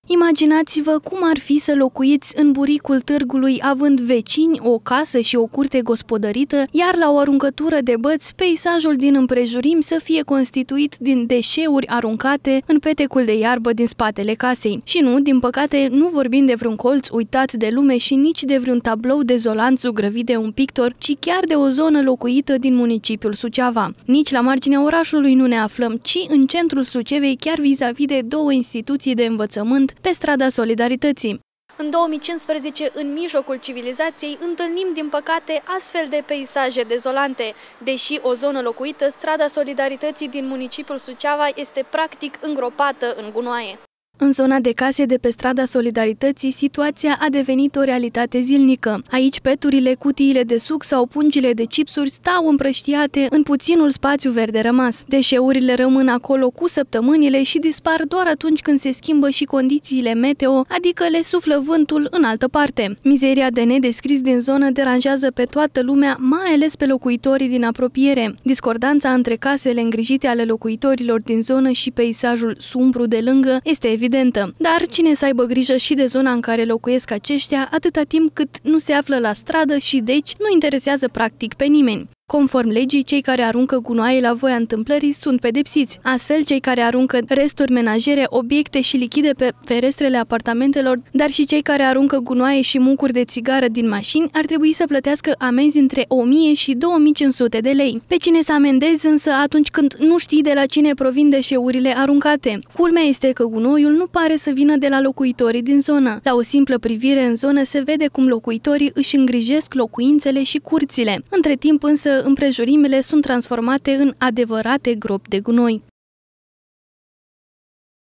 Imaginați-vă cum ar fi să locuiți în buricul târgului având vecini, o casă și o curte gospodărită, iar la o aruncătură de băți, peisajul din împrejurim să fie constituit din deșeuri aruncate în petecul de iarbă din spatele casei. Și nu, din păcate, nu vorbim de vreun colț uitat de lume și nici de vreun tablou dezolant zugrăvit de un pictor, ci chiar de o zonă locuită din municipiul Suceava. Nici la marginea orașului nu ne aflăm, ci în centrul Sucevei, chiar vis-a-vis de două instituții de învățământ, pe strada Solidarității. În 2015, în mijlocul civilizației, întâlnim, din păcate, astfel de peisaje dezolante. Deși o zonă locuită, strada Solidarității din municipiul Suceava este practic îngropată în gunoaie. În zona de case de pe strada Solidarității, situația a devenit o realitate zilnică. Aici peturile, cutiile de suc sau pungile de chipsuri stau împrăștiate în puținul spațiu verde rămas. Deșeurile rămân acolo cu săptămânile și dispar doar atunci când se schimbă și condițiile meteo, adică le suflă vântul în altă parte. Mizeria de nedescris din zonă deranjează pe toată lumea, mai ales pe locuitorii din apropiere. Discordanța între casele îngrijite ale locuitorilor din zonă și peisajul sumbru de lângă este evidentă. Dar cine să aibă grijă și de zona în care locuiesc aceștia, atâta timp cât nu se află la stradă și deci nu interesează practic pe nimeni. Conform legii, cei care aruncă gunoaie la voia întâmplării sunt pedepsiți. Astfel, cei care aruncă resturi menajere, obiecte și lichide pe ferestrele apartamentelor, dar și cei care aruncă gunoaie și mucuri de țigară din mașini, ar trebui să plătească amenzi între 1000 și 2500 de lei. Pe cine să amendezi însă atunci când nu știi de la cine provin deșeurile aruncate? Culmea este că gunoiul nu pare să vină de la locuitorii din zonă. La o simplă privire în zonă se vede cum locuitorii își îngrijesc locuințele și curțile. Între timp însă, împrejurimile sunt transformate în adevărate gropi de gunoi.